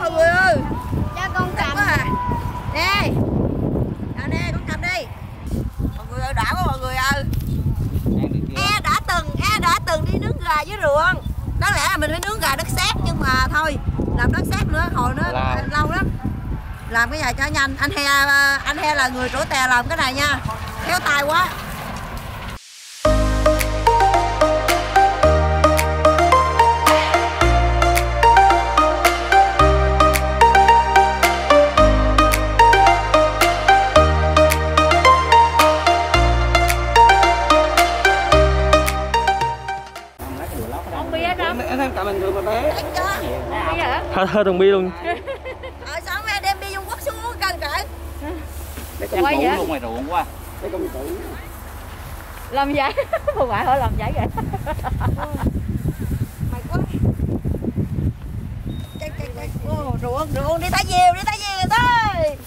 mọi người ơi. Cho con cầm. Nè. Nè con cầm đi. Mọi người ơi, đã quá mọi người ơi. E đã từng đi nướng gà với ruộng. Đáng lẽ là mình phải nướng gà đất sét nhưng mà thôi, làm đất sét nữa hồi nó lâu lắm. Làm cái này cho nhanh. Anh He là người trổ tè làm cái này nha. Khéo tay quá. Hơi thằng Bi luôn. Sao mẹ đem Bi Dung Quốc xuống uống cân trời. Quay vậy? Luôn ngoài ruộng quá. Làm vậy? Không phải hỏi làm vậy kìa. Mày quá. Ruộng đi thả diều rồi thôi.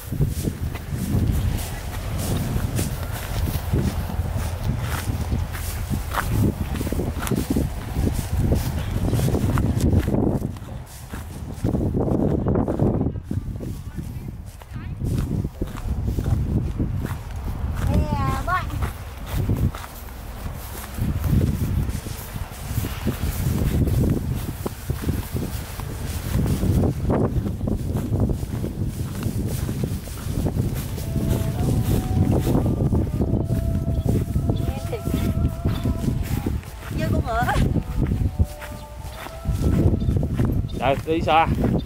Rồi đi xa.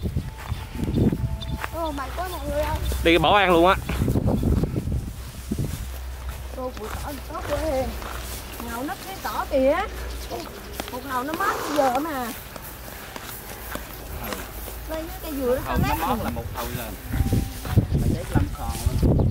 Mày quá mọi người ơi. Đi cái bảo an luôn á. Cô bụi cỏ có quê. Ngầu nấp cái cỏ kìa. Một ngầu nó mất giờ mà. Đây với cây dừa nó lát. Nó là một hồi lên. Mày để làm còn luôn.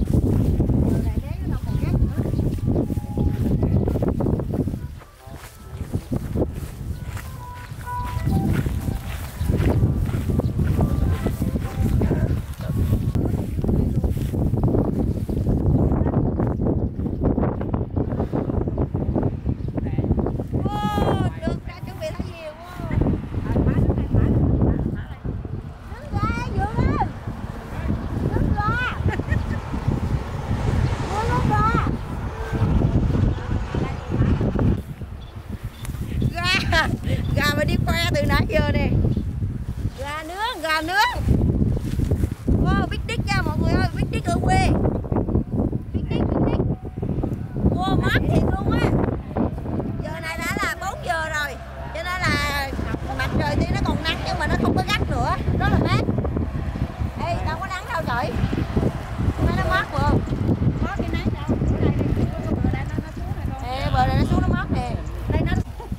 Gà mà đi khoe từ nãy giờ nè. Gà nướng. Wow, big dick nha mọi người ơi, big dick ở quê. Big dick. Wow, mát thiệt luôn á. Giờ này đã là 4 giờ rồi. Cho nên là mặt trời thì nó còn nắng nhưng mà nó không có gắt nữa. Rất là mát. Ê, đâu có nắng đâu trời. Mấy nó mát vừa. Có cái nắng đâu. Bữa đây nó xuống này con. Ê, bờ này nó xuống nó mát nè. Đây nó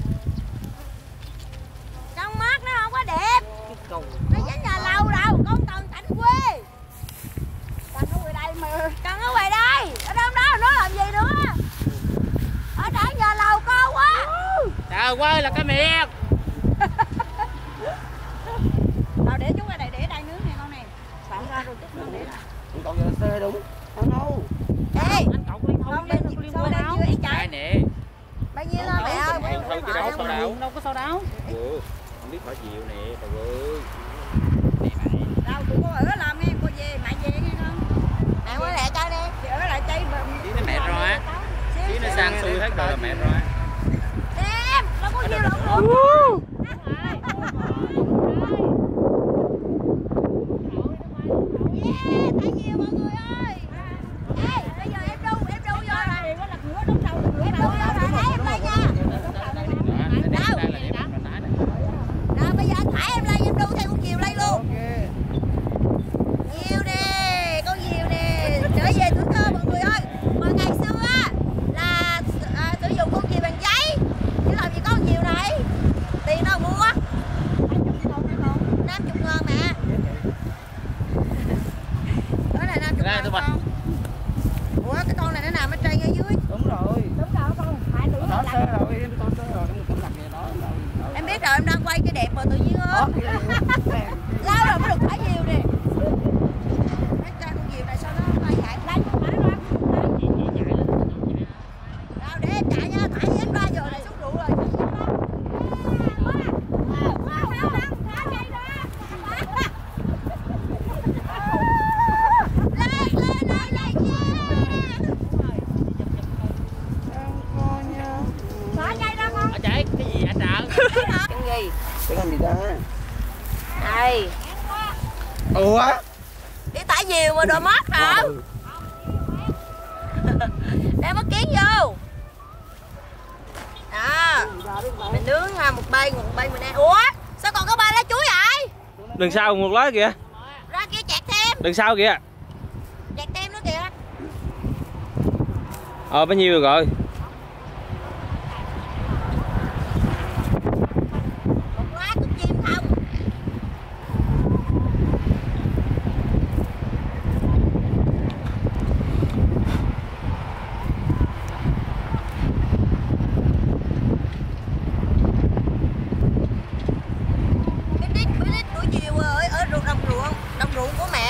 Trong mát nó không có đẹp. Nó giống nhà lâu đâu, con Cần Thạnh quê. Cần ở ngoài đây mà. Cần ở ngoài đây. Ở đâu đó nó làm gì nữa. Ở đó nhà lầu con quá. Trời ơi là cái miệng. Tao để chúng này để đây nướng nè con này. Bạn ra rồi chút nữa để lại. Còn giờ xe đúng. Không đâu. Ê, Anh cậu liên thông bên sau đây chưa ý chạy. nè. Bao nhiêu lên mẹ ơi. Đâu chứ đâu có sao đâu. Không biết phải chiều nè, trời ơi. Đâu tụi cô ở làm nghe, cô về, mẹ về nghe con. Mẹ quay lại chơi đi. Chị ở lại chơi Chứ nó mệt rồi á. Chứ nó sang xuôi hết rồi là mệt rồi. Em, nó có nhiều lộn luôn. Yeah, thấy nhiều mọi người ơi. Ê, bây giờ em đu vô rồi. Em đu vô rồi, thấy em lên nha. Đâu, bây giờ anh thả em lên, em đu theo con diều lên luôn. Diều nè, con diều nè, trở về tuổi thơ mọi người ơi. Mà ngày xưa á là sử dụng con diều bằng giấy, chứ làm gì có con diều này. Tiền đâu mua? 50.000 mẹ. Đó là 50.000 con. Ủa cái con này nó nằm ở trên ở dưới. Đúng rồi. Đúng rồi con, hai đứa Đó xe rồi, em con xe rồi, em đặt về đó. Em biết rồi, em đang quay cái đẹp mà tự nhiên ớt. Lâu rồi mới được thả diều nè. Mấy cha con diều này sao nó bay chạy? Lấy con thả ra. Đâu để em chạy nha, thả em ra giờ này xúc rượu rồi. Cái làm gì đó? Đây. Ủa? Đi thả diều mà đồ mất hả? Đem bắt kiến vô. Đó. Mình nướng một bay mình ăn. Ủa? Sao còn có 3 lá chuối vậy? Đằng sau một lá kìa. Ra kia chặt thêm. Đằng sau kìa. Chặt thêm nữa kìa. Bao nhiêu rồi? Một lá cục chim không? Biết buổi chiều ở đồng ruộng của mẹ.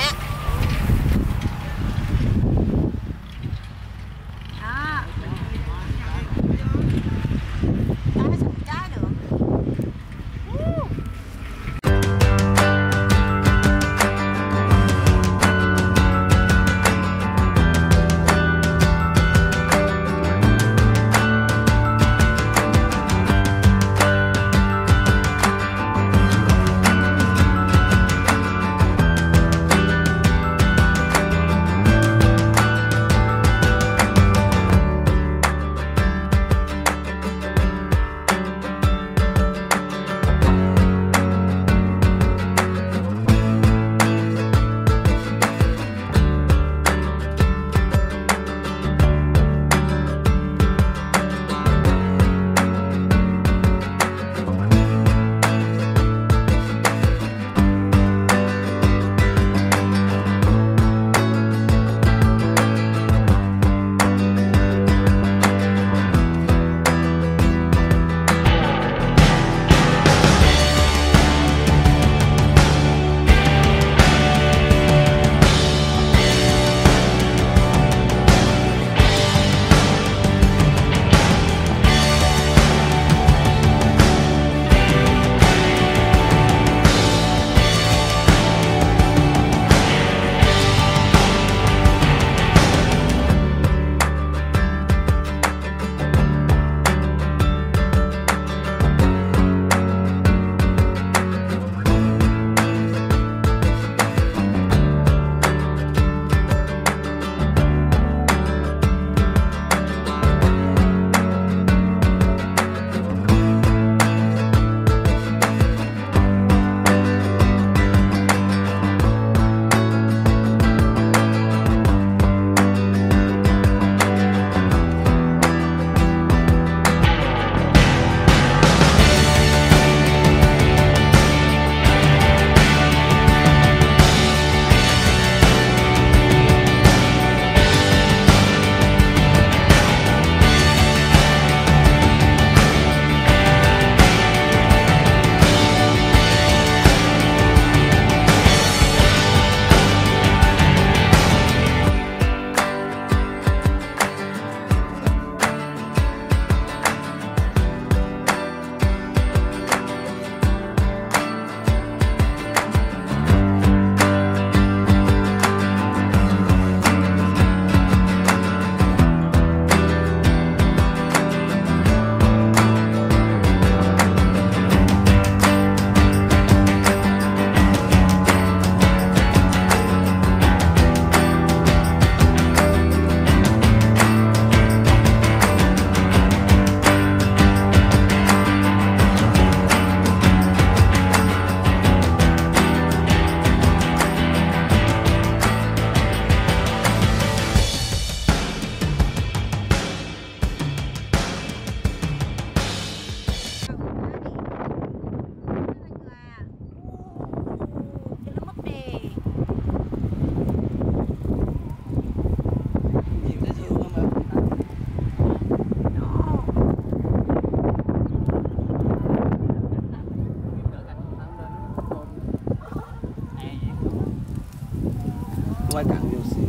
quay cận vô xíu.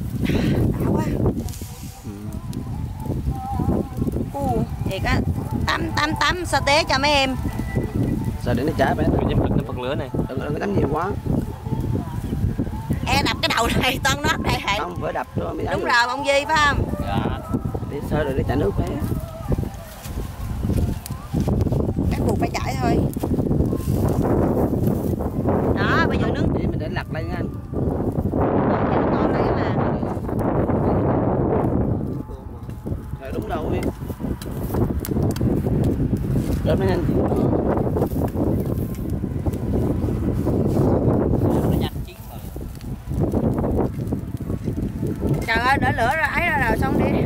Đã quá. Thiệt á, tắm sa tế cho mấy em. Sao để nó cháy bé. Nhắm nó bật lửa này. Đừng có tắm nhiều quá. E đập cái đầu này toan nót này hả? Không phải đập cho mới. Đúng rồi ông Duy phải không? Dạ. Để sơ rồi để chảy nước bé. Chắc buộc phải chảy thôi. lên nó nhanh. Nó nhanh chín rồi. Trời ơi, đỡ lửa ra ấy ra nào xong đi.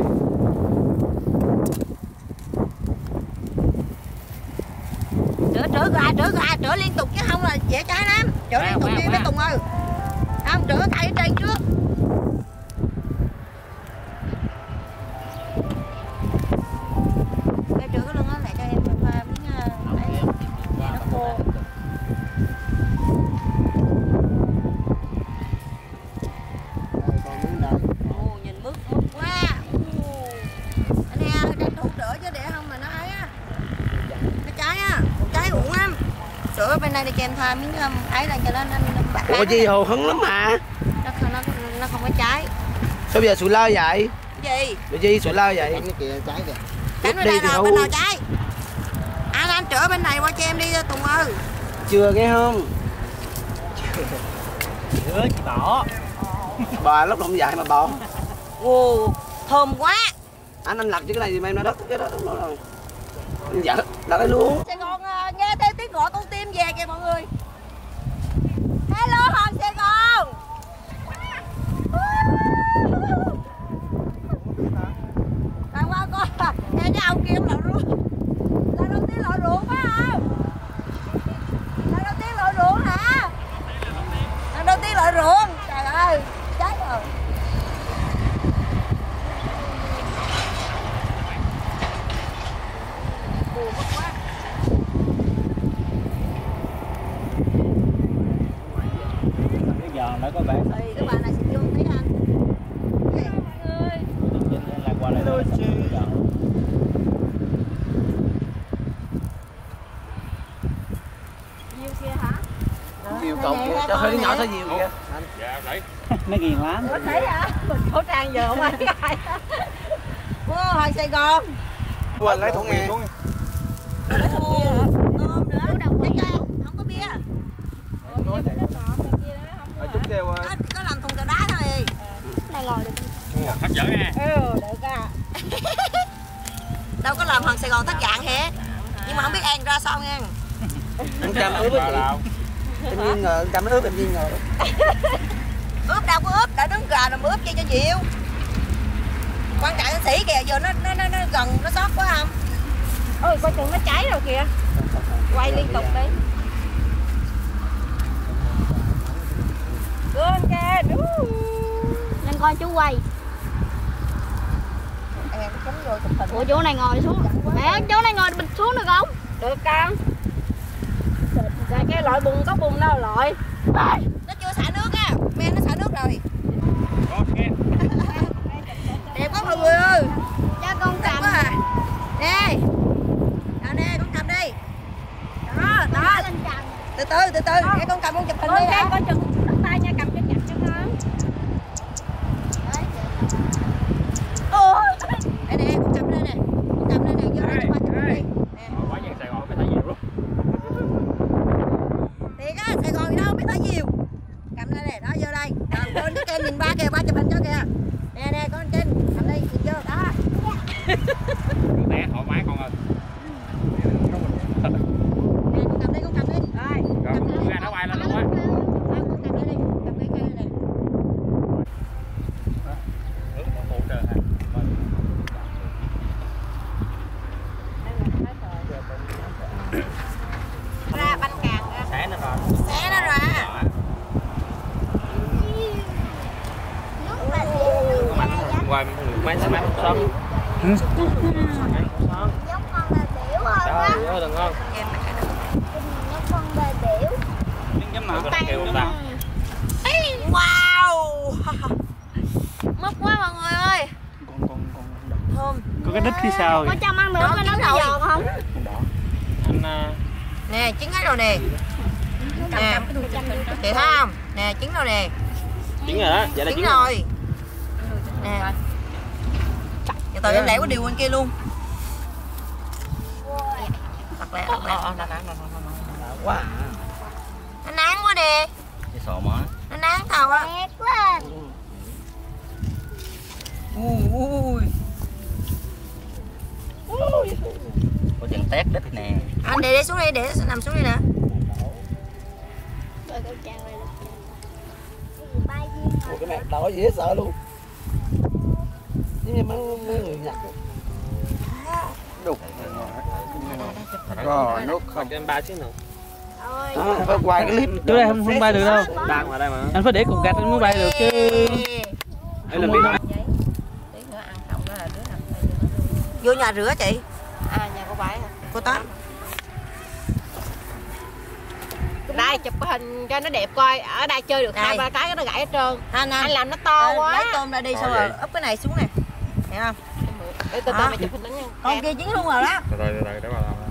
Rửa liên tục chứ không là dễ cháy lắm. Rửa liên tục đi mấy Tùng ơi. Không, rửa thay ở trên trước. Cái rửa cái lưng đó lại cho em pha miếng ấy, nó khô. Ồ, nhìn mướt quá. Anh em tranh thủ rửa chứ để không mà nó ấy á. Nó cháy á, cháy uổng lắm. Sữa bên đây để cho em thoa miếng ấy lên cho nó bạc. Ủa gì hồ hứng lắm mà. Nó không có cháy. Sao giờ sủi lơ vậy? Gì? Để gì sủi lơ vậy? Cái kia cháy kìa. Cảnh bên đây rồi, bên nào cháy? Anh rửa bên này qua cho em đi Tùng ơi. Chưa nghe không? Chưa chị bỏ. Bò lúc không dạy mà bò. Ồ, thơm quá. Anh lật chứ cái này thì em nó đất cái đó rồi. Dạ, là cái luôn. Sài Gòn nghe thấy tiếng gọi con tim về kìa mọi người. Hello Hòn Sài Gòn. Đằng qua coi, nghe cái ông kia lội ruộng. Lần đầu tiên lội ruộng phải không? Lần đầu tiên lội ruộng hả? Lần đầu tiên lội ruộng. Trời ơi, cháy rồi. Cái giòn đó có vẻ. Thì các bạn này sẽ vô thấy anh. Là qua lại đôi chứ. Nhiều kia hả? Nhiều cột kìa, cho hơi nhỏ thôi nhiều kìa. Dạ đấy. Nó ghiền lắm. Có thấy hả? Mình khẩu trang giờ không ai cài. Wow, Hoàng Sài Gòn. Quên lấy thùng nghe. Lấy thùng bia hả? Cơm nữa. Lấy cho em, không có bia. Chút kêu Có làm thùng cà đá thôi. Này ngồi được. Hấp dẫn nè. Được à. Đâu có làm Hoàng Sài Gòn thất dạng hả? Nhưng mà không biết ăn ra sao nha. Anh Trâm ướp cái gì? Em nghi ngờ, anh Trâm nó ướp em nghi ngờ. Ướp đâu có ướp, đã đứng gà làm ướp cho dịu. Quan trọng anh sĩ kìa, giờ nó gần, nó sót quá không? Ôi, coi chừng nó cháy rồi kìa. Quay liên tục đi. Gương kìa. Nên coi chú quay. Em chống vô chụp hình. Ủa chỗ này ngồi xuống. Mẹ chỗ này ngồi bịch xuống được không? Được con. Rồi cái loại bùn có bùn đâu loại. Nó chưa xả nước á. Men nó xả nước rồi. Đẹp quá mọi người ơi. Cho con cầm. À. Nè. Nào nè, con cầm đi. Đó, đó. Từ từ, để con cầm con chụp hình đi hả? Coi chừng đất tay nha, cầm cho chặt cho con. Ôi. Đây nè, con cầm đây nè. Con cầm đây nè, vô đây qua chụp hình đi. Nè. Quá dân Sài Gòn mới thấy nhiều luôn. Thiệt á, Sài Gòn gì đâu biết thấy nhiều. Cầm đây nè, đó vô đây. Rồi bên cái kênh nhìn ba kìa, ba chụp hình cho kìa. Nè, con trên, cầm đi, nhìn vô, đó. Té thoải mái con ơi. Nè, con cầm đi. Rồi. Rồi con ra nó bay lên luôn á. Con cầm đây đi, cầm cái cây này. Hỗ trợ hả? Ra bánh càng ra. Xé nó rồi. Xé nó ra. Ngoài máy xả máy không xong. Giống con bà biểu hơn á. Trời ơi, đừng ngon. Giống con bà biểu. Giống nào có kêu ta. Wow. Mứt quá mọi người ơi. Thơm. Có cái đít phía sau. Có cho ăn nữa coi nó có giòn không? Anh Nè, trứng hết rồi nè. Nè. Chị thấy không? Nè, trứng rồi nè. Trứng rồi đó, dạ là Trứng trứng rồi. Nè. Giờ tao em lẻ qua điều bên kia luôn. Thật lẹ. Quá. Nó nán quá đi. cái sò mỏ. Nó nán tao á. Đẹp quá. Ui. Ủa chân tét đít nè. Anh để xuống đi, để nằm xuống đi nè. Rồi con chàng này là Ủa, cái này đỏ dễ sợ luôn. Nhưng mà mấy người Nhật Đúng. Rồi nước Không cho em ba xíu nào. phải quay cái clip. Chỗ đây không bay được đâu. Ba ngoài đây mà. Anh phải để cục gạch anh mới bay được chứ. Ấy là biết. Vô nhà rửa chị. À, nhà cô Bảy hả? Cô Tám. Đây chụp cái hình cho nó đẹp coi. Ở đây chơi được 2-3 cái nó gãy hết trơn. Anh làm nó to quá. Lấy tôm ra đi xong rồi úp cái này xuống nè. Hiểu không? Để từ từ mày chụp hình đó nha. Con kia chín luôn rồi đó. Từ từ để vào làm.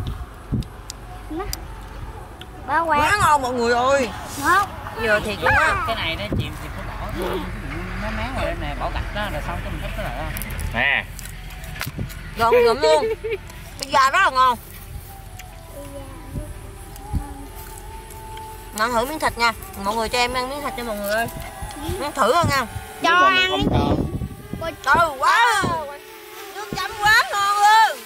ba quẹt Quá ngon mọi người ơi. ngon. Giờ thiệt luôn á. Cái này nó chìm thì có bỏ nó máng vào đây nè, bỏ gạch đó rồi xong cái mình thích cái lại. Nè. Gọn gụm luôn. Cái da rất là ngon. Ăn thử miếng thịt nha. Mọi người cho em ăn miếng thịt cho mọi người ơi. Ăn thử không nha. Cho ăn đi. Trời quá. Nước chấm quá ngon luôn.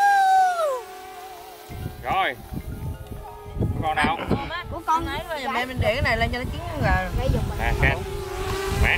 Rồi. Còn nào? Của con ấy rồi mẹ mình để cái này lên cho nó chín rồi. Nè, cắt. Mẹ.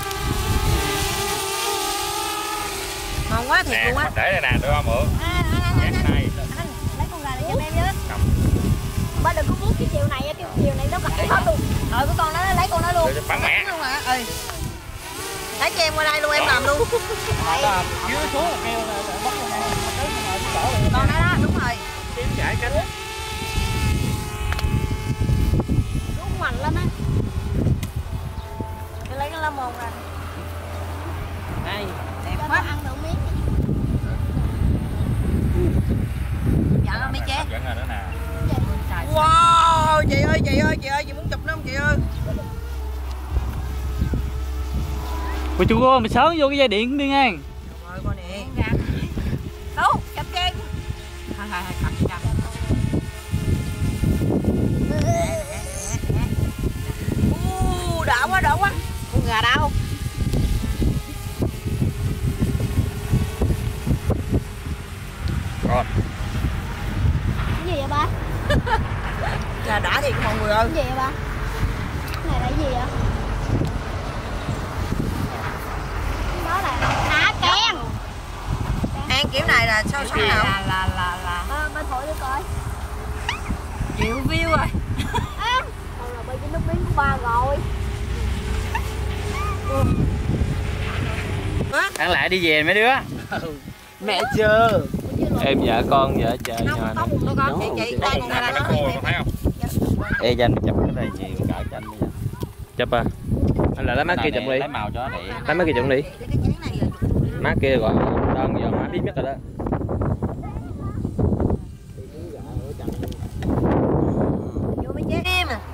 Ngon quá thiệt Nè, luôn á. mình để đây nè, đưa ba mượn. Anh Cái này. lấy con gà này cho em với. Ba đừng có vuốt cái chiều này, cái chiều này nó gãy hết luôn. Cái con đó lấy con đó luôn. Đưa cho bắn mẹ. Luôn hả? Ừ. Lấy cho em qua đây luôn em làm luôn. Dưới xuống là kêu là bắt con này. Con đó đó, đúng rồi. Kiếm chạy cánh. Đúng mạnh lắm á. Tôi lấy cái lá môn ra. Đây. Đẹp Cho nó quá. ăn được miếng. Dạ không mấy chế. Dẫn rồi đó nè. Wow, chị ơi, chị muốn chụp nó không chị ơi? Ủa chú cô mày sớm vô cái dây điện đi nha. Rồi con nè. Đâu, chụp cho em. Thôi, cầm. Đỏ quá. Con gà đâu? Rồi. Cái gì vậy ba? Là đã thiệt mọi người ơi. Cái gì vậy ba? Cái này là cái gì vậy? Đó là cá ken. Ăn kiểu này là sao nào? Ba thổi đi coi. Triệu view rồi. Còn là bây giờ nước miếng của ba rồi. Ăn lại đi về mấy đứa. Mẹ chưa. Em vợ con vợ chờ Không, nhà có một đứa con chị đây con ra Nó nó khô, con thấy không? Ê cho anh chụp cái này nhiều cả cho anh bây giờ. Chụp à? Anh lại lấy má kia chụp đi. Lấy màu cho nó đẹp. Lấy má kia chụp đi. cái chén này rồi. Má kia gọi đơn giờ má biết nhất rồi đó. Vô mấy chế em à.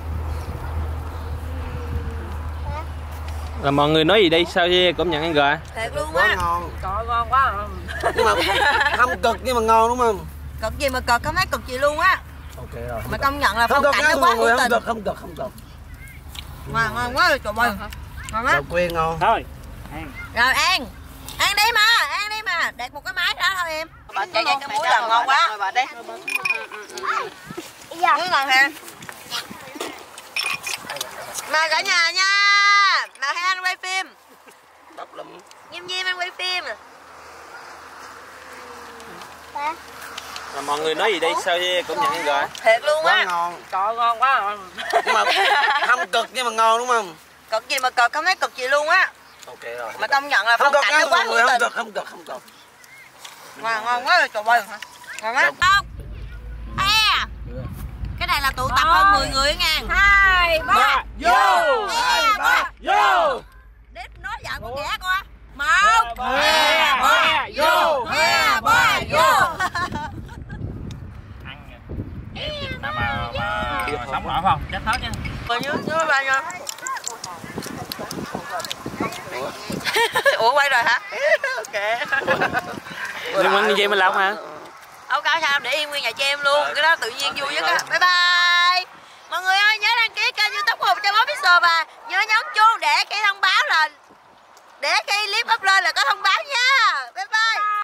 Là mọi người nói gì đi, sao chứ cũng nhận ăn gà. Thiệt luôn Quá á. ngon. Trời ngon quá. Nhưng mà không cực nhưng mà ngon đúng không? Cực gì mà cực, không thấy cực gì luôn á. Ok rồi. Mà công nhận là Không phong cực cảnh nha nó quá mọi người, hữu tình. không cực. Ngon quá rồi trời ơi. Ngon á. Đậu quyên ngon. Thôi. Rồi ăn. Ăn đi mà. Đặt một cái máy đó thôi em. Bà chạy cái muối là ngon quá. Rồi bà đi. Muối ngon ha. Mời cả nhà nha. Nào hay anh quay phim. Bắp lắm. Nghiêm anh quay phim. Là mọi người nói gì đi, sao chứ cũng nhận ăn gà. Thiệt luôn Quá á. ngon. Trời ngon quá. Nhưng mà không cực nhưng mà ngon đúng không? Cực gì mà cực, không thấy cực gì luôn á. Ok rồi. Mà công nhận là Không phong cực cảnh nha nó quá mọi người, hữu không tình. cực. Ngon quá rồi trời ơi. Ngon quá. Không. Cái này là tụ tập hơn 10 người nha. 2, 3. Vô. 2, 3. Vô. Để nói giọng con ghẻ coi. 1, 2, 3. Vô. 2, 3. Vô. Nào mà sống nổi không? Chết hết nha. Rồi nhớ ba nha. Ủa quay rồi hả? Ok. Nhưng mà như vậy mình làm hả? Không có sao, để yên nguyên nhà cho em luôn. Cái đó tự nhiên vui nhất á. Bye bye. Mọi người ơi, nhớ đăng ký kênh YouTube Hùng Trăm Official và nhớ nhấn chuông để cái thông báo là để khi clip up lên là có thông báo nha. Bye bye.